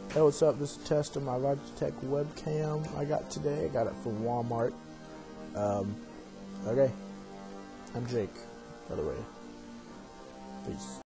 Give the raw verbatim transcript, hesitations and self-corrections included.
Hey, what's up? This is a test of my Logitech webcam I got today. I got it from Walmart. Um, okay. I'm Jake, by the way. Peace.